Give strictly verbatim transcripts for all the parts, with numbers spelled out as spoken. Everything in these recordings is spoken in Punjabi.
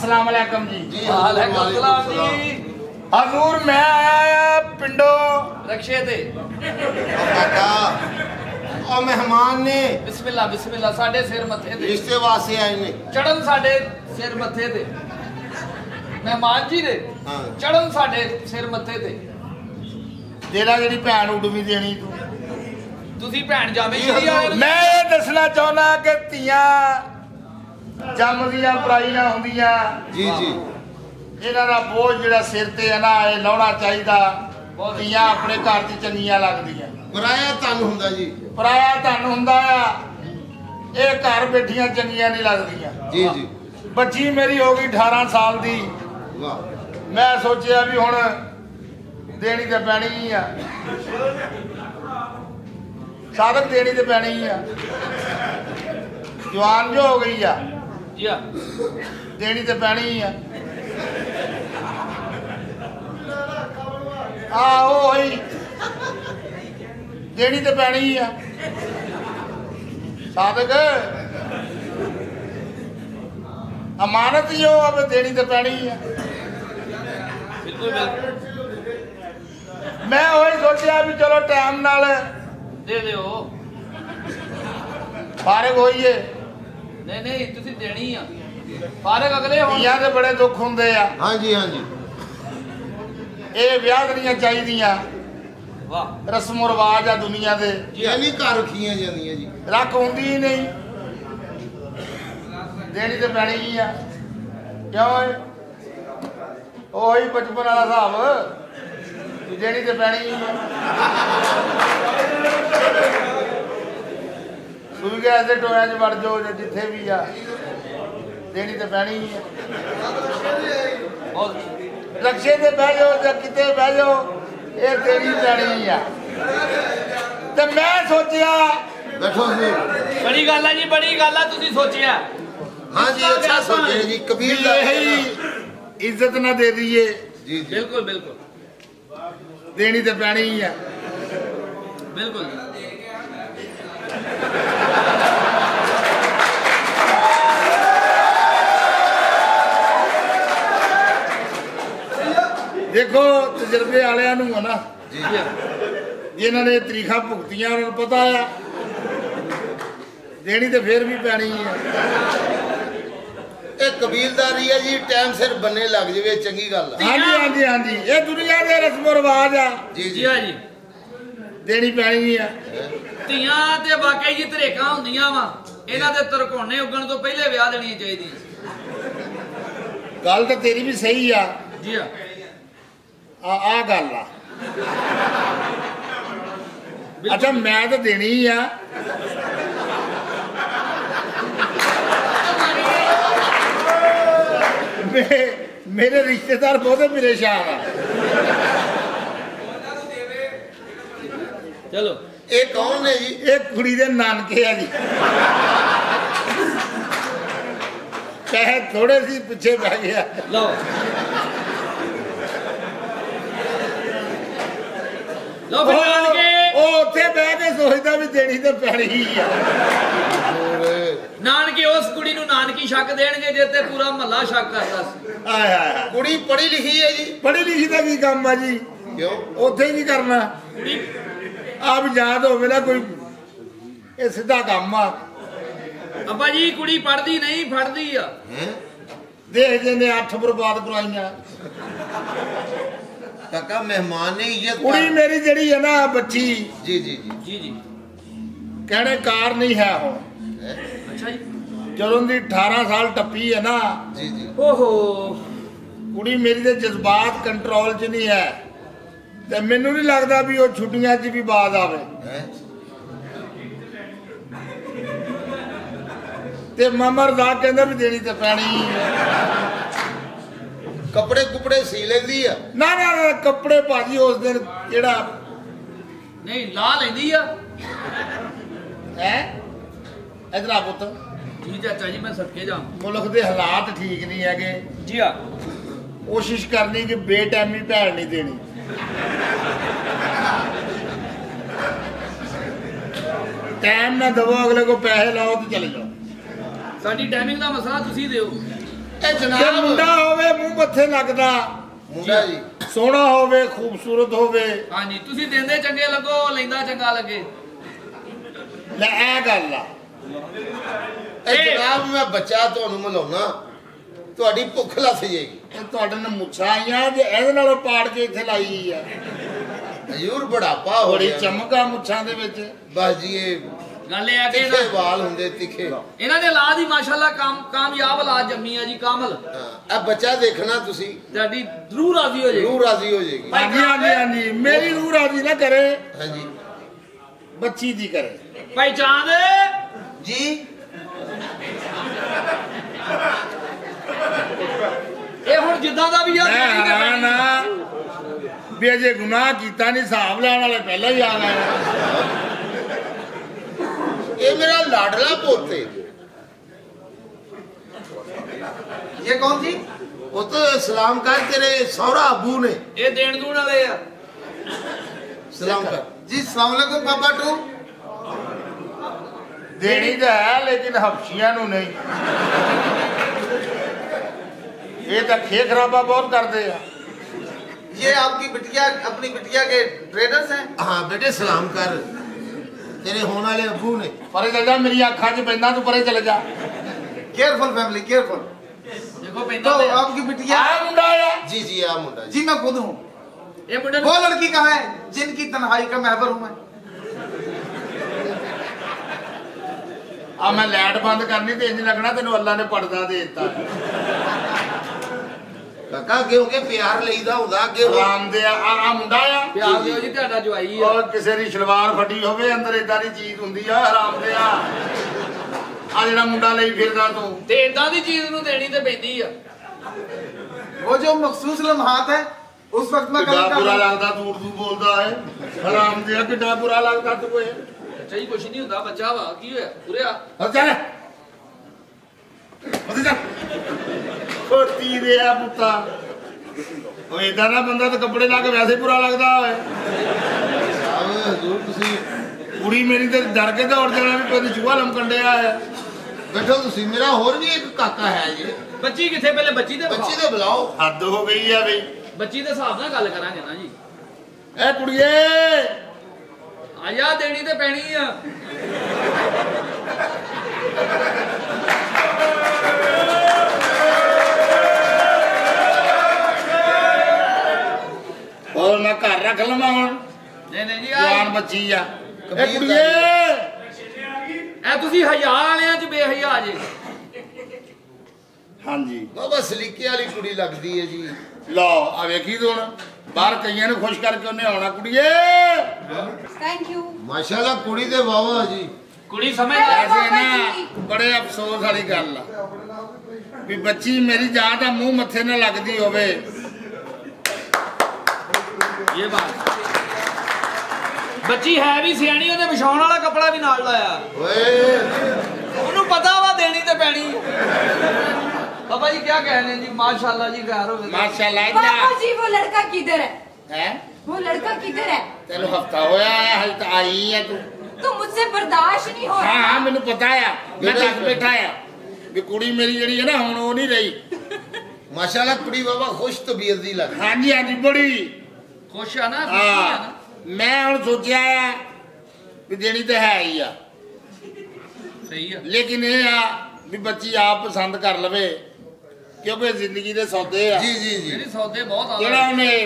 अस्सलाम वालेकुम जी। जी वालेकुम सलाम जी। हजूर मैं आया पिंडो रक्षे ते ओ मेहमान ने बिस्मिल्लाह बिस्मिल्लाह साडे सिर मथे ते रिश्ते वास्ते आए ने चढ़न साडे सिर मथे ते मेहमान जी ने हाँ चढ़न साडे सिर मथे ते तेरा जेडी भैन उडवी देनी तू तुसी भैन जामे जी आए मैं ये दसना चाहना कि तियां जमदियां पराइयां हुंदियां जी जी इन्हां दा बोझ जेड़ा सिर ते है ना ये लाउणा चाहिदा तियां अपने घर च चंगियां लगदियां पराया धन हुंदा जी पराया धन हुंदा आ ये घर बैठियां चंगियां नहीं लगदियां जी जी बच्ची मेरी हो गई अठारह साल दी वाह मैं सोचा भी हुण देनी तो पैनी ही आ सादक देनी तो पैनी ही आ जवान जो हो गई आ जी हां देनी तो पैनी ही आ आहो ही देनी तो पैनी ही आ सादक अमानत जो अब देनी तो पैनी ही आ बिल्कुल बिल्कुल मैं वही सोचा भी चलो टाइम नाल दे दियो फारग होइए नहीं नहीं तुसी देनी आ फारग अगले होण धीआं दे बड़े दुख हुंदे आ हाँ जी हाँ जी ये विआह करनियां चाहिदियां वाह रस्मो रिवाज आ दुनिया दे ये नहीं घर रखियां जांदियां जी रख हुंदी ही नहीं देनी तो पैनी ही आ क्यों ओही बचपन वाला हिसाब देनी तो पैनी ही आ सुई गए ऐसे टोया च वड़ जाओ जिथे भी आ देनी तो पैनी ही आ बहुत रक्शे से बह जाओ या किते बह जाओ ये देनी पैनी ही आ ते मैं सोचिया बैठो जी बड़ी गल है जी बड़ी गल है तुसी सोचिया हाँ जी अच्छा सोचे जी कबीर दा यही इज्जत ना दे दिए जी जी बिल्कुल बिल्कुल देनी तो पैनी ही आ बिल्कुल देखो तजर्बे वालियां नूं है ना जी जी जिन्होंने तरीखा भुगतियां उन्होंने पता है देनी तो फिर भी पैनी ही है ये कबीलदारी है जी टाइम सिर बन्ने लग जावे चंगी गल है हाँ जी हाँ जी हाँ जी ये दुनिया के रस्मो रिवाज आ जी जी जी हां जी देनी पैनी ही है ਧੀਆਂ ਤੇ ਵਾਕਈ ਜੀ ਧਰੇਕਾਂ ਹੁੰਦੀਆਂ ਵਾ ਇਹਨਾਂ ਦੇ ਤਰਕੋਣੇ ਉੱਗਣ ਤੋਂ ਪਹਿਲੇ ਵਿਆਹ ਦੇਣੀਆਂ ਚਾਹੀਦੀਆਂ गल तो तेरी भी सही आ ਜੀ ਹਾਂ आ आ गल आ अच्छा मैं तो देनी ही आ मे, मेरे रिश्तेदार बहुत परेशान आ ਚਲੋ ये कौन है जी एक कुड़ी दे नानके आ जी पैसे थोड़े सी पिछे बह गया ਲਓ ਲਓ ਫਿਰ ਨਾਨਕੇ ਉਹ ਉੱਥੇ ਬਹਿ ਕੇ ਸੋਚਦਾ ਵੀ ਦੇਣੀ ਤੇ ਪੈਣੀ ਹੀ ਆ ਨਾਨਕੇ ਉਸ ਕੁੜੀ ਨੂੰ ਨਾਨਕੀ ਸ਼ੱਕ ਦੇਣਗੇ ਜੇ ਤੇ ਪੂਰਾ ਮਹੱਲਾ ਸ਼ੱਕ ਕਰਦਾ ਸੀ ਆਏ ਹਾਏ कुड़ी पढ़ी लिखी है जी ਪੜ੍ਹੀ ਲਿਖੀ ਦਾ ਕੀ ਕੰਮ ਆ ਜੀ क्यों ਉੱਥੇ ਹੀ ਨਹੀਂ ਕਰਨਾ ਕੁੜੀ ਆਪ ਯਾਦ ਹੋਵੇ ਨਾ ਕੋਈ ਇਹ ਸਿੱਧਾ ਕੰਮ ਆ ਅੱਬਾ ਜੀ ਕੁੜੀ ਪੜਦੀ ਨਹੀਂ ਫੜਦੀ ਆ हैं ਦੇਖ ਜਿਹਨੇ ਅੱਠ ਬਰਬਾਦ ਕਰਵਾਈਆਂ काका मेहमान ने इज्जत ਕੁੜੀ कर ਮੇਰੀ ਜਿਹੜੀ ਹੈ ਨਾ ਬੱਚੀ जी जी जी ਜੀ ਜੀ ਕਹਿਣੇ ਕਾਰ ਨਹੀਂ ਹੈ ਹੁਣ हैं? ਅੱਛਾ ਜੀ ਜਦੋਂ ਦੀ ਅਠਾਰਾਂ ਸਾਲ ਟੱਪੀ ਹੈ ਨਾ जी जी ਓਹੋ ਕੁੜੀ ਮੇਰੀ ਦੇ ਜਜ਼ਬਾਤ ਕੰਟਰੋਲ 'ਚ ਨਹੀਂ ਹੈ ਤੇ ਮੈਨੂੰ ਨਹੀਂ ਲੱਗਦਾ ਵੀ ਉਹ ਛੁੱਟੀਆਂ 'ਚ ਵੀ ਬਾਜ਼ ਆਵੇ हैं? ਤੇ ਮਾਮਾ ਰਜ਼ਾ ਕਹਿੰਦਾ ਵੀ ਦੇਣੀ ਤੇ ਪੈਣੀ ਹੀ ਹੈ। कपड़े कुपड़े सी लेंदी है ਨਾ ਨਾ ਨਾ ਕੱਪੜੇ ਭਾਜੀ ਉਸ ਦਿਨ ਜਿਹੜਾ ਨਹੀਂ ਲਾ ਲੈਂਦੀ ਆ ਹੈ ਇਧਰ ਆ ਪੁੱਤ ਜੀ ਚਾਚਾ ਜੀ ਮੈਂ ਸਦਕੇ ਜਾ ਮੁਲਕ ਦੇ ਹਾਲਾਤ ਠੀਕ ਨਹੀਂ ਹੈਗੇ ਜੀ ਆ ਕੋਸ਼ਿਸ਼ ਕਰਨੀ ਕਿ ਬੇਟਾਈਮੀ ਭੈਣ ਨਹੀਂ ਦੇਣੀ टाइम ना दबो अगले को पैसे लाओ तो चले जाओ ਸਾਡੀ ਟਾਈਮਿੰਗ ਦਾ ਮਸਲਾ ਤੁਸੀਂ ਦਿਓ ਇਹ ਜਨਾਬ ਮੁੰਡਾ ਹੋਵੇ ਮੂੰਹ ਮੱਥੇ ਲੱਗਦਾ, ਮੁੰਡਾ ਜੀ ਸੋਹਣਾ ਹੋਵੇ, ਖੂਬਸੂਰਤ ਹੋਵੇ। ਹਾਂਜੀ ਤੁਸੀਂ ਦਿੰਦੇ ਚੰਗੇ ਲੱਗੋ, ਲੈਂਦਾ ਚੰਗਾ ਲੱਗੇ। ਲੈ ਇਹ ਗੱਲ ਆ। ਇਹ ਜਨਾਬ ਮੈਂ ਬੱਚਾ ਤੁਹਾਨੂੰ ਮਿਲਾਉਣਾ, ਤੁਹਾਡੀ ਭੁੱਖ ਲੱਥ ਜਾਏਗੀ। ਇਹ ਤੁਹਾਡੇ ਨਾਲ ਮੁੱਛਾਂ ਆਈਆਂ ਜੇ ਇਹਦੇ ਨਾਲੋਂ ਪਾੜ ਕੇ ਇੱਥੇ ਲਾਈ ਆ। ਹਜ਼ੂਰ ਬੜਾਪਾ ਹੋ ਬੜੀ ਰਿਹਾ। ਚਮਕਾ ਮੁੱਛਾਂ ਦੇ ਵਿੱਚ। ਬਸ ਜੀ ਇਹ ਗੱਲ ਇਹ ਆ ਕਿ ਤਿੱਖੇ ਇਹਨਾਂ ਵਾਲ ਹੁੰਦੇ ਤਿੱਖੇ। ਇਹਨਾਂ ਦੇ ਔਲਾਦ ਹੀ ਮਾਸ਼ਾਅੱਲਾ ਕਾਮ ਕਾਮਯਾਬ ਔਲਾਦ ਜੰਮੀ ਆ ਜੀ, ਕਾਮਲ। ਹਾਂ, ਇਹ ਬੱਚਾ ਦੇਖਣਾ ਤੁਸੀਂ, ਤੁਹਾਡੀ ਜ਼ਰੂਰ ਰਾਜ਼ੀ ਹੋ ਜਾਏਗੀ। ਰੂਹ ਰਾਜ਼ੀ ਹੋ ਜਾਏਗੀ। ਹਾਂਜੀ ਹਾਂਜੀ ਹਾਂਜੀ, ਮੇਰੀ ਰੂਹ ਰਾਜ਼ੀ ਨਾ ਕਰੇ, ਹਾਂਜੀ ਬੱਚੀ ਦੀ ਕਰੇ। ਭਾਈ ਚਾਂਦ ਜੀ ਇਹ ਹੁਣ ਜਿੱਦਾਂ ਦਾ ਵੀ ਆ ਮੈਂ ਦੇਣੀ ਤੇ ਹੈਰਾਨ ਪੈਣੀ। ਆ ਵੀ ਅਜੇ ਗੁਨਾਹ ਕੀਤਾ ਨਹੀਂ, ਹਿਸਾਬ ਲੈਣ ਵਾਲੇ ਪਹਿਲਾਂ ਹੀ ਆ ਗਏ। ਇਹ ਮੇਰਾ ਲਾਡਲਾ ਪੁੱਤ ਹੈ। ये कौन थी? ਪੁੱਤ ਸਲਾਮ ਕਰ, ਤੇਰੇ ਸਹੁਰਾ ਅਬੂ ਨੇ ਇਹ ਦੇਣ ਦੂਣ ਵਾਲੇ ਆ। ਸਲਾਮ ਕਰ। जी सलाम अलैकुम पापा टू। ਦੇਣੀ ਤਾਂ ਹੈ ਲੇਕਿਨ ਹਫਸ਼ੀਆਂ ਨੂੰ ਨਹੀਂ। ਇਹ ਤਾਂ ਖੇ ਖਰਾਬਾ ਬਹੁਤ ਕਰਦੇ ਆ। ये आपकी बिटिया अपनी बिटिया के ट्रेडर्स हैं? ਹਾਂ ਬੇਟੇ ਸਲਾਮ ਕਰ, ਤੇਰੇ ਹੋਣ ਵਾਲੇ ਅਬੂ ਨੇ। ਪਰੇ ਚੱਲ ਜਾ, ਮੇਰੀ ਅੱਖਾਂ 'ਚ ਪੈਂਦਾ, ਤੂੰ ਪਰੇ ਚਲੇ ਜਾ। Careful family careful. ਦੇਖੋ ਪੈਂਦਾ तो ਤੇ ਆ। आपकी बिटिया? ਆ ਮੁੰਡਾ ਆ। ਜੀ ਜੀ ਆ ਮੁੰਡਾ ਜੀ। जी मैं खुद हूँ। ਇਹ ਮੁੰਡੇ वो ਨੂੰ लड़की कहाँ है जिनकी तन्हाई का महवर हूँ मैं? ਆ ਮੈਂ ਲਾਈਟ ਬੰਦ ਕਰਨੀ ਤੇ ਇੰਜ ਲੱਗਣਾ ਤੈਨੂੰ ਅੱਲਾ ਨੇ ਪਰਦਾ ਦੇ ਦਿੱਤਾ। ਕਾਕਾ ਕਿਉਂਕਿ ਪਿਆਰ ਲਈਦਾ ਹੁੰਦਾ ਅੱਗੇ। ਆਰਾਮ ਦੇ ਆ ਆ ਮੁੰਡਾ ਆ। ਪਿਆਰ ਦਿਓ ਜੀ, ਤੁਹਾਡਾ ਜਵਾਈ ਆ। ਔਰ ਕਿਸੇ ਦੀ ਸਲਵਾਰ ਫਟੀ ਹੋਵੇ ਅੰਦਰ ਇਦਾਂ ਦੀ ਚੀਜ਼ ਹੁੰਦੀ ਆ, ਆਰਾਮ ਦੇ ਆ। ਆ ਜਿਹੜਾ ਮੁੰਡਾ ਲਈ ਫਿਰਦਾ ਤੂੰ, ਤੇ ਇਦਾਂ ਦੀ ਚੀਜ਼ ਨੂੰ ਦੇਣੀ ਤੇ ਪੈਂਦੀ ਆ। वो जो मखसूस लम्हात है उस वक्त में ਕਿੱਡਾ कभी ਬੁਰਾ का ਲੱਗਦਾ ਤੂੰ ਉਰਦੂ ਬੋਲਦਾ ਹੈ। ਆਰਾਮ ਦੇ ਆ, ਕਿੱਡਾ ਬੁਰਾ ਲੱਗਦਾ ਤੂੰ ਇਹ। ਅੱਛਾ ਜੀ ਕੁਛ ਨਹੀਂ ਹੁੰਦਾ, ਬੱਚਾ ਵਾ, ਕੀ ਹੋਇਆ ਉਰਿਆ। ਹੋ ਚੱਲ ਉੱਥੇ ਚੱਲ। ਖੋਤੀ ਦੇ ਆ ਪੁੱਤਾ। ਉਹ ਏਦਾਂ ਦਾ ਬੰਦਾ ਤਾਂ ਕੱਪੜੇ ਲਾ ਕੇ ਵੈਸੇ ਬੁਰਾ ਲੱਗਦਾ ਹੋਵੇ। ਸਾਹਿਬ ਹਜ਼ੂਰ ਤੁਸੀਂ ਕੁੜੀ ਮੇਰੀ ਤੇ ਡਰ ਕੇ ਦੌੜ ਜਾਣਾ ਵੀ ਕੋਈ ਚੂਹਾ ਲਮਕਣ ਡਿਆ ਹੈ। ਬੈਠੋ ਤੁਸੀਂ। ਮੇਰਾ ਹੋਰ ਵੀ ਇੱਕ ਕਾਕਾ ਹੈ ਜੀ। ਬੱਚੀ ਕਿੱਥੇ, ਪਹਿਲੇ ਬੱਚੀ ਤੇ ਬੱਚੀ ਵਿਖਾਓ। ਦੇ ਬੁਲਾਓ। ਹੱਦ ਹੋ ਗਈ ਆ ਬਈ। ਬੱਚੀ ਦੇ ਹਿਸਾਬ ਨਾਲ ਗੱਲ ਕਰਾਂਗੇ ਨਾ ਜੀ। ਐ ਕੁੜੀਏ, ਆਇਆ ਦੇਣੀ ਤੇ ਪੈਣੀ ਆ। ਹੋਰ ਮੈਂ ਘਰ ਰੱਖ ਲਵਾਂ ਹੁਣ? ਨਹੀਂ ਨਹੀਂ ਜੀ ਜਵਾਨ ਆ ਬੱਚੀ ਆ। ਐ ਕੁੜੀਏ, ਇਹ ਤੁਸੀਂ ਹਜ਼ਾਰ ਵਾਲਿਆਂ ਚ ਬੇਹਯਾ ਜੇ। ਹਾਂਜੀ ਬਾਬਾ ਸਲੀਕੇ ਵਾਲੀ ਕੁੜੀ ਲੱਗਦੀ ਹੈ ਜੀ। ਲਓ ਆ ਵੇਖੀ ਤੂੰ ਹੁਣ, ਬਾਹਰ ਕਈਆਂ ਨੂੰ ਖੁਸ਼ ਕਰਕੇ ਉਹਨੇ ਆਉਣਾ। ਕੁੜੀਏ थैंक यू। ਮਾਸ਼ਾਅੱਲਾ ਕੁੜੀ ਦੇ ਵਾਵਾ ਜੀ। ਕੁੜੀ ਸਮਝ ਐਸੇ ਨਾ ਬੜੇ ਅਫਸੋਸ ਵਾਲੀ ਗੱਲ ਆ ਵੀ ਬੱਚੀ ਮੇਰੀ ਜਾਂ ਤਾਂ ਮੂੰਹ ਮੱਥੇ ਨਾਲ ਲੱਗਦੀ ਹੋਵੇ। ਇਹ ਬਾਤ ਬੱਚੀ ਹੈ ਵੀ ਸਿਆਣੀ, ਉਹਨੇ ਵਿਛਾਉਣ ਵਾਲਾ ਕੱਪੜਾ ਵੀ ਨਾਲ ਲਾਇਆ। ਓਏ ਉਹਨੂੰ ਪਤਾ ਵਾ ਦੇਣੀ ਤੇ ਪੈਣੀ। ਬਾਬਾ ਜੀ ਕੀ ਕਹਿ ਰਹੇ ਜੀ? माशाल्लाह जी घर हो गए। ਮਾਸ਼ਾਅੱਲਾ। पापा जी वो लड़का किधर है? ਹੈ वो लड़का किधर है? ਤੈਨੂੰ ਹਫਤਾ ਹੋਇਆ ਆ, ਹਲ ਤਾਂ ਆਈ ਆ ਤੂੰ। तो मुझसे बर्दाश्त नहीं हो ਹਾਂ रहा। ਹਾਂ ਮੈਨੂੰ ਪਤਾ ਆ, ਮੈਂ ਦੱਸ ਬੈਠਾ ਆ ਵੀ ਕੁੜੀ ਮੇਰੀ ਜਿਹੜੀ ਹੈ ਨਾ ਹੁਣ ਉਹ ਨਹੀਂ ਰਹੀ। ਮਾਸ਼ਾਅੱਲਾ ਕੁੜੀ ਬਾਬਾ ਖੁਸ਼ ਤਬੀਅਤ ਦੀ ਲੱਗਦੀ। ਹਾਂਜੀ ਹਾਂਜੀ ਬੜੀ। ਖੁਸ਼ ਆ ਨਾ, ਖੁਸ਼ੀ ਆ ਹਾਂ ਨਾ। ਮੈਂ ਹੁਣ ਸੋਚਿਆ ਆ ਵੀ ਦੇਣੀ ਤਾਂ ਹੈ ਹੀ ਆ, ਸਹੀ ਆ। ਲੇਕਿਨ ਇਹ ਆ ਵੀ ਬੱਚੀ ਆਪ ਪਸੰਦ ਕਰ ਲਵੇ ਕਿਉਂਕਿ ਜ਼ਿੰਦਗੀ ਦੇ ਸੌਦੇ ਆ। ਜੀ ਜੀ ਜੀ। ਜਿਹੜੀ ਸੌਦੇ ਬਹੁਤ ਜਿਹੜਾ ਆਉਂਦੇ। ਉਹਨੇ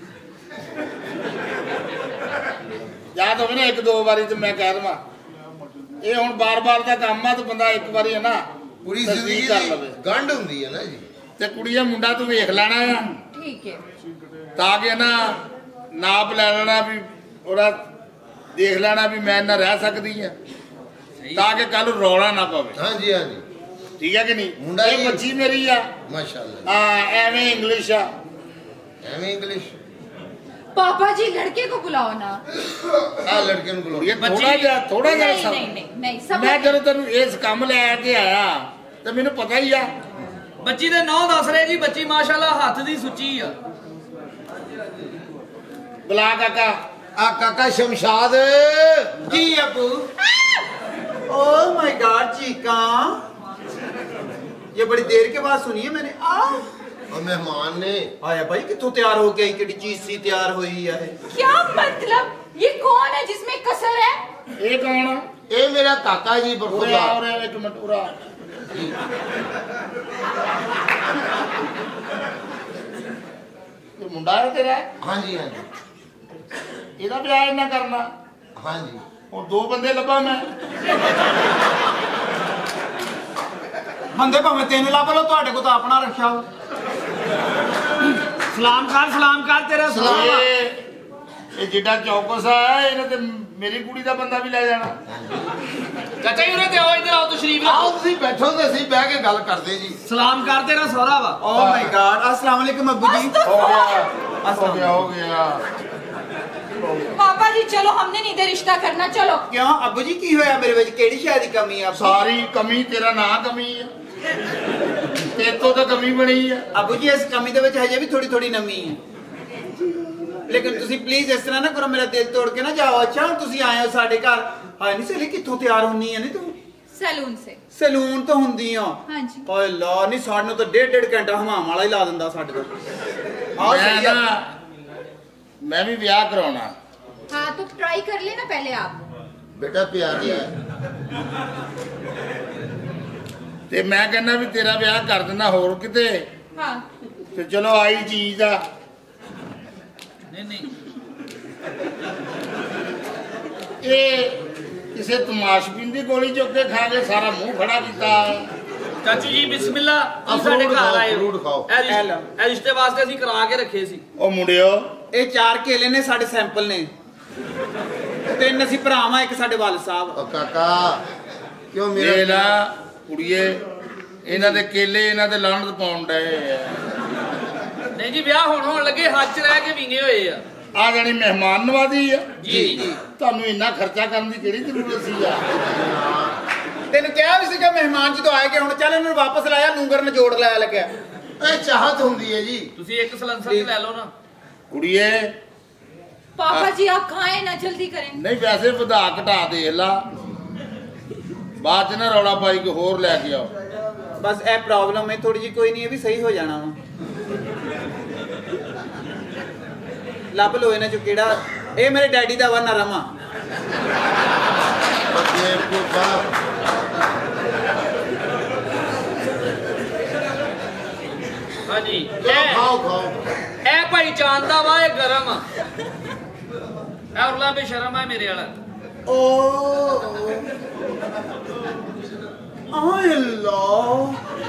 ਯਾਦ ਹੋਵੇ ਨਾ ਇੱਕ ਦੋ ਵਾਰੀ ਤੇ ਮੈਂ ਕਹਿ ਦਵਾਂ ਇਹ ਹੁਣ ਬਾਰ-ਬਾਰ ਦਾ ਕੰਮ ਆ ਤੇ ਬੰਦਾ ਇੱਕ ਵਾਰੀ ਹੈ ਨਾ ਪੂਰੀ ਤਸਦੀਕ ਜ਼ਿੰਦਗੀ ਕਰ ਦੀ ਲਵੇ। ਗੰਢ ਹੁੰਦੀ ਹੈ ਨਾ ਜੀ। ਤੇ ਕੁੜੀਆ ਮੁੰਡਾ ਤੂੰ ਵੇਖ ਲੈਣਾ ਆ ठीक है। ਤਾਂ ਕਿ ਨਾ ਨਾਪ ਲੈ ਲੈਣਾ ਵੀ ਉਹਦਾ ਦੇਖ ਲੈਣਾ ਵੀ ਮੈਂ ਨਾ ਰਹਿ ਸਕਦੀ ਆ ਸਹੀ। ਤਾਂ ਕਿ ਕੱਲ ਰੌਲਾ ਨਾ ਪਵੇ। ਹਾਂਜੀ ਹਾਂਜੀ ਠੀਕ ਹੈ ਕਿ ਨਹੀਂ? ਮੁੰਡਾ ਇਹ ਜੀ- ਬੱਚੀ ਮੇਰੀ ਆ। ਮਾਸ਼ਾਅੱਲਾ। ਹਾਂ ਐਵੇਂ ਇੰਗਲਿਸ਼ ਆ। ਐਵੇਂ ਇੰਗਲਿਸ਼। पापा जी लड़के को बुलाओ ना। ਆ ਲੜਕੇ ਨੂੰ ਬੁਲਾਓ। ਇਹ ਥੋੜਾ ਜਿਹਾ ਥੋੜਾ ਜਿਹਾ नहीं ਸਮ- नहीं नहीं नहीं सब ਮੈਂ ਜਦੋਂ ਤੈਨੂੰ ਇਸ ਕੰਮ ਲੈ ਕੇ ਆਇਆ ਤੇ ਮੈਨੂੰ ਪਤਾ ਹੀ ਆ। ਬੱਚੀ ਦੇ ਨਾਂ ਦੱਸ ਰਹੇ ਜੀ। ਬੱਚੀ ਮਾਸ਼ਾਅੱਲਾ ਹੱਥ ਦੀ ਸੁੱਚੀ ਆ। ਬੁਲਾ ਕਾਕਾ। ਆ ਕਾਕਾ ਸ਼ਮਸ਼ਾਦ। जी अबू। ओह माय गॉड चीका। ये बड़ी देर के बाद सुनी है मैंने। आ और मेहमान ने आया भाई कितों तैयार हो गई, किड़ी चीज सी तैयार हुई है। क्या मतलब? ये कौन है जिसमें कसर है? ਇਹ ਕੌਣ ਆ? ਇਹ ਮੇਰਾ ਕਾਕਾ ਜੀ ਉਰੇ ਆ ਬਰਖੁਦਾ। ਉਰੇ ਆ, ਇੱਕ ਮਿੰਟ ਉਰਾ ਇਹ ਮੁੰਡਾ ਹੈ ਤੇਰਾ? ਹਾਂਜੀ ਹਾਂਜੀ ਇਹਦਾ ਵਿਆਹ ਇਹਨਾਂ ਕਰਨਾ? ਹਾਂਜੀ ਹੁਣ ਦੋ ਬੰਦੇ ਲੱਭਾਂ ਮੈਂ। ਬੰਦੇ ਭਾਵੇਂ ਤਿੰਨ ਲੱਭ ਲਓ, ਤੁਹਾਡੇ ਕੋਲ ਤਾਂ ਆਪਣਾ ਰੱਖਿਆ ਵਾ। ਸਲਾਮ ਕਰ ਸਲਾਮ ਕਰ ਤੇਰਾ ਸਲਾਮ ਆ। ਇਹ ਇਹ ਜਿੱਡਾ ਚੌਕਸ ਆ ਇਹਨੇ ਤੇ ਮੇਰੀ ਕੁੜੀ ਦਾ ਬੰਦਾ ਵੀ ਲੈ ਜਾਣਾ। ਚਾਚਾ ਜੀ ਉਰੇ ਤੇ ਆਓ, ਇੱਧਰ ਆਓ, ਤੂੰ ਸ਼ਰੀਫ ਆਓ ਰੱਖੋ। ਤੁਸੀਂ ਬੈਠੋ ਤੇ ਅਸੀਂ ਬਹਿ ਕੇ ਗੱਲ ਕਰਦੇ ਜੀ। ਸਲਾਮ ਕਰ ਤੇਰਾ ਸਹੁਰਾ ਵਾ। ਓ ਮਾਈ ਗॉड, अस्सलाम वालेकुम अब्बू जी। ਹੋ ਗਿਆ ਹੋ ਗਿਆ ਹੋ ਗਿਆ। पापा जी चलो, हमने नहीं दे रिश्ता करना, चलो। क्यों अब्बू जी की होया मेरे विच केड़ी शय दी कमी है? ਸਾਰੀ ਕਮੀ ਤੇਰਾ ਨਾਂ ਕਮੀ ਆ, ਤੇਰੇ ਤੋਂ ਤਾਂ ਕਮੀ ਬਣੀ ਆ। अब्बू जी इस कमी दे विच हजे भी थोड़ी थोड़ी नमी है, लेकिन तुसी प्लीज इस तरह ना करो, मेरा दिल तोड़ के ना जाओ। अच्छा तुसी आए हो साडे घर, हाय नहीं सली कित्थों तैयार होनी है नी तू? सैलून से। सैलून तो हुंदी हो? हाँ जी। ओए ला नहीं, साडे नु तो डेढ़ डेढ़ घंटा हमाम वाला ही ला दिंदा साडे तो। आओ ਮੈਂ सही है। ਨਾ ਮੈਂ ਵੀ ਵਿਆਹ ਕਰਾਉਣਾ। हाँ तो ट्राई कर लेना पहले आप। ਬੇਟਾ ਪਿਆਰੀ ਹੈ। ਤੇ ਮੈਂ ਕਹਿੰਦਾ ਵੀ ਤੇਰਾ ਵਿਆਹ ਕਰ ਦਿੰਦਾ ਹੋਰ ਕਿਤੇ। हाँ ਤੇ ਚਲੋ ਆਈ ਚੀਜ਼ ਆ। ਨਹੀਂ ਨਹੀਂ ਇਹ ਕਿਸੇ ਤਮਾਸ਼ਬੀਨ ਦੀ ਗੋਲੀ ਚੁੱਕ ਕੇ ਖਾ ਕੇ ਸਾਰਾ ਮੂੰਹ ਖੜਾ ਕੀਤਾ। ਚਾਚੂ ਜੀ ਬਿਸਮਿਲ੍ਲਾ, ਆ ਤੁਸੀਂ ਸਾਡੇ ਫਰੂਟ ਘਰ ਖਾਓ, ਆਏ ਹੋ। ਫਰੂਟ ਖਾਓ। ਇਹ ਰਿਸ਼- ਇਹ ਰਿਸ਼ਤੇ ਵਾਸਤੇ ਅਸੀਂ ਕਰਾ ਕੇ ਰੱਖੇ ਸੀ। ਉਹ ਮੁੰਡਿਓ ਇਹ ਚਾਰ ਕੇਲੇ ਨੇ ਸਾਡੇ ਸੈਂਪਲ ਨੇ, ਤਿੰਨ ਅਸੀਂ ਭਰਾਵਾਂ, ਇੱਕ ਸਾਡੇ ਵਾਲ ਸਾਹਿਬ। ਉਹ ਕਾਕਾ ਕਿਉਂ ਇਹ ਮੇਰਾ ਨਾ ਕੁੜੀਏ ਇਹਨਾਂ ਦੇ ਕੇਲੇ ਇਹਨਾਂ ਦੇ ਲਾਹਨਤ ਪਾਉਣ ਡਏ ਆ। ਨਹੀਂ ਜੀ ਵਿਆਹ ਹੁਣ ਹੋਣ ਲੱਗੇ, ਹੱਥ 'ਚ ਰਹਿ ਕੇ ਵਿੰਗੇ ਹੋਏ ਆ। ਆ ਜਾਣੀ ਮਹਿਮਾਨ ਨਵਾਜ਼ੀ ਆ। ਜੀ ਜੀ ਤੁਹਾਨੂੰ ਇੰਨਾ ਖਰਚਾ ਕਰਨ ਦੀ ਕਿਹੜੀ ਜ਼ਰੂਰਤ ਸੀ ਆ? ਤੈਨੂੰ ਕਿਹਾ ਵੀ ਸੀਗਾ ਮਹਿਮਾਨ ਜਦੋਂ ਆਏ ਗਏ, ਹੁਣ ਚੱਲ ਇਹਨੂੰ ਵਾਪਸ ਲਾਇਆ, ਨੂੰਗਰ ਨਜੋੜ ਲਾਇਆ ਲੱਗਿਆ। ਇਹ ਚਾਹਤ ਹੁੰਦੀ ਹੈ ਜੀ। ਤੁਸੀਂ ਇੱਕ ਸਲੰਸਰ 'ਚ ਲੈ ਲਓ ਨਾ। ਕੁੜੀਏ पापा जी आप खाएं ना, जल्दी करें। ਨਹੀਂ ਵੈਸੇ ਵਧਾ ਘਟਾ ਦੇਖ ਲਾ, ਬਾਅਦ ਚ ਨਾ ਰੌਲਾ ਪਾਈ ਕੇ ਹੋਰ ਲੈ ਕੇ ਆਓ। ਬਸ ਇਹ ਪ੍ਰੋਬਲਮ ਹੈ ਥੋੜੀ ਜੀ, ਕੋਈ ਨਹੀਂ, ਇਹ ਵੀ ਸਹੀ ਹੋ ਜਾਣਾ ਵਾ। ਲੱਭ ਲੋ ਇਹਨਾਂ ਚੋਂ ਕਿਹੜਾ। ਇਹ ਮੇਰੇ ਡੈਡੀ ਦਾ ਵਾ ਨਰਮ ਆ। ਬੱਚੇ ਕੋ ਬਾਪ ਹਾਂਜੀ ਖਾਓ ਖਾਓ ਖਾਓ। ਇਹ ਭਾਈ ਚਾਂਦ ਦਾ ਵਾ, ਇਹ ਗਰਮ ਆ। ਇਹ ਉਰਲਾ ਬੇਸ਼ਰਮ ਆ ਮੇਰੇ ਵਾਲਾ। ਓ ਆਏ ਅੱਲਾ,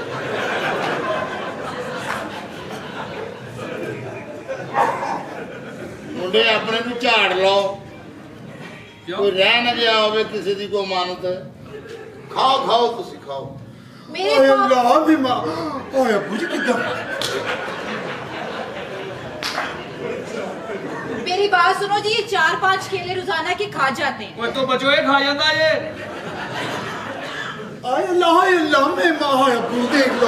ਮੁੰਡੇ ਆਪਣੇ ਨੂੰ ਝਾੜ ਲਓ, ਕਿਉਂ? ਕੋਈ ਰਹਿ ਨਾ ਗਿਆ ਹੋਵੇ ਕਿਸੇ ਦੀ ਕੋਈ ਮਾਨਤ। ਖਾਓ ਖਾਓ ਤੁਸੀਂ ਖਾਓ। मेरे ਓਏ पापा ਅੱਲਾ ਵੀ ਮਾਂ। ਓਏ ਅੱਬੂ ਜੀ ਕਿੱਦਾਂ? मेरी बात सुनो जी, ये चार पांच केले रोजाना के खा जाते हैं। ਓਏ ਤੂੰ ਬਚੋ, ਇਹ ਖਾ ਜਾਂਦਾ ਇਹ। ਆਏ ਅੱਲਾ, ਆਏ ਅੱਲਾ, ਮੈਂ ਮਾਂ ਹੋਇਆ ਅੱਬੂ ਦੇਖ ਲੋ।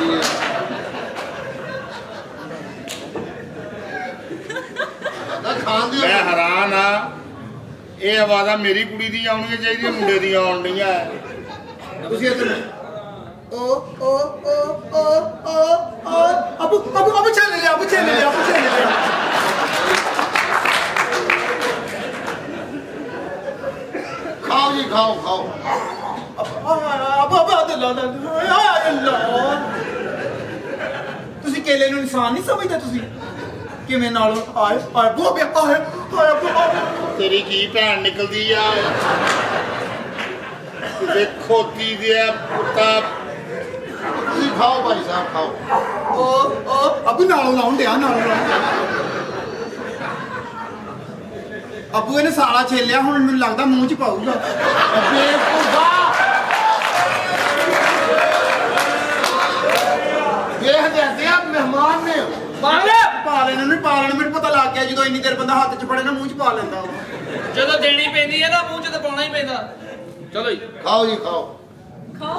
ਨਾ ਖਾਣ ਦੀ ਮੈਂ ਹੈਰਾਨ ਆ, ਇਹ ਆਵਾਜ਼ਾਂ ਮੇਰੀ ਕੁੜੀ ਦੀ ਆਉਣੀਆਂ ਚਾਹੀਦੀਆਂ, ਮੁੰਡੇ ਦੀਆਂ ਆਉਣ ਡੀਆਂ। ਤੁਸੀਂ ਇੱਧਰ ਓ ਓ ਓ ਓ ਓ ਓ ਅਬੂ ਅਬੂ ਅਬੂ ਚੱਲ ਲਿਆ, ਅਬੂ ਚੱਲ ਲਿਆ, ਅਬੂ ਚੱਲ ਲਿਆ। ਖਾਓ ਜੀ ਖਾਓ ਖਾਓ। ਅਬੂ ਅਬੂ ਅੱਲਾ ਆਏ ਅੱਲਾ। ਤੁਸੀਂ ਕੇਲੇ ਨੂੰ ਇਨਸਾਨ ਨਹੀਂ ਸਮਝਦੇ? ਤੁਸੀਂ ਕਿਵੇਂ ਨਾਲ ਆਏ ਆਏ ਬੋ ਬੇ ਆਏ ਆਏ ਬੋ। ਤੇਰੀ ਕੀ ਭੈਣ ਨਿਕਲਦੀ ਆ? ਦੇਖੋ ਕੀ ਦਿਆ ਪੁੱਤਾ। ਤੁਸੀਂ ਖਾਓ ਭਾਈ ਸਾਹਿਬ ਖਾਓ। ਓ ਓ ਅਬੂ ਨਾਲ ਲਾਉਣ ਦਿਆ, ਨਾਲ ਲਾਉਣ। ਅਬੂ ਇਹਨੇ ਸਾਲਾ ਛੇਲਿਆ, ਹੁਣ ਮੈਨੂੰ ਲੱਗਦਾ ਮੂੰਹ ਚ ਪਾਊਗਾ। ਬੇਵਕੂਫਾ ਦੇਖ ਜਾਂਦੇ ਆ ਮਹਿਮਾਨ ਨੇ। ਪਾਗਲ, ਪਾ ਲੈਣ ਨੂੰ ਪਾ ਲੈਣ, ਮੈਨੂੰ ਪਤਾ ਲੱਗ ਗਿਆ ਜਦੋਂ ਇੰਨੀ ਦੇਰ ਬੰਦਾ ਹੱਥ ਚ ਫੜੇ ਨਾ ਮੂੰਹ ਚ ਪਾ ਲੈਂਦਾ ਵਾ। ਜਦੋਂ ਦੇਣੀ ਪੈਂਦੀ ਹੈ ਨਾ ਮੂੰਹ 'ਚ ਤਾਂ ਪਾਉਣਾ ਹੀ ਪੈਂਦਾ। ਚਲੋ ਜੀ ਖਾਓ ਜੀ ਖਾਓ। खाओ।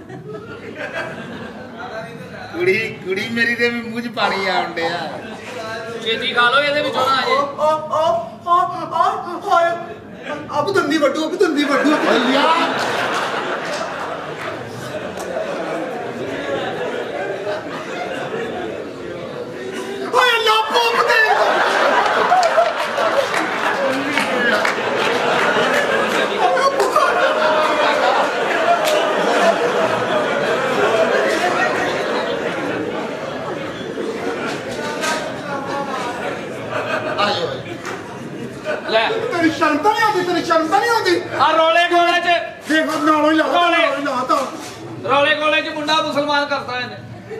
ਕੁੜੀ ਕੁੜੀ ਮੇਰੀ ਦੇ ਵੀ ਮੂੰਹ 'ਚ ਪਾਣੀ ਆਉਣ ਡਿਆ। ਛੇਤੀ ਖਾ ਲਓ, ਇਹਦੇ ਵਿੱਚੋਂ ਨਾ ਆ ਓ ਜੇ। ਓ ਓ ਓ ਓ ਹਾਏ ਅਬੂ ਦੰਦੀ ਵੱਡੂ, ਅਬੂ ਦੰਦੀ ਵੱਡੂ। ਭਈਆ मुसलमान करता है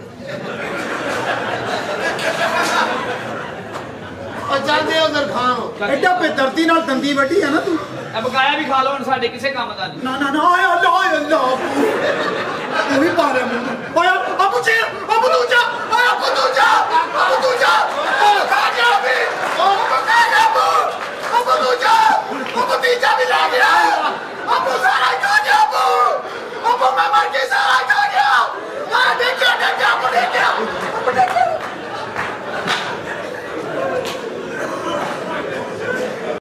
और जाते उधर खान हो ਐਡਾ ਬੇਦਰਦੀ ਨਾਲ ਦੰਦੀ ਵੱਢੀ ਆ ਨਾ ਤੂੰ अब बकाया भी खा लो हम साढ़े किसे काम का नहीं ਨਾ ਨਾ ਨਾ ਆਏ ਅੱਲਾ ਆਏ ਅੱਲਾ ਤੂੰ ਵੀ ਪਾ ਰਿਹਾ ਮੂੰਹ ਓਏ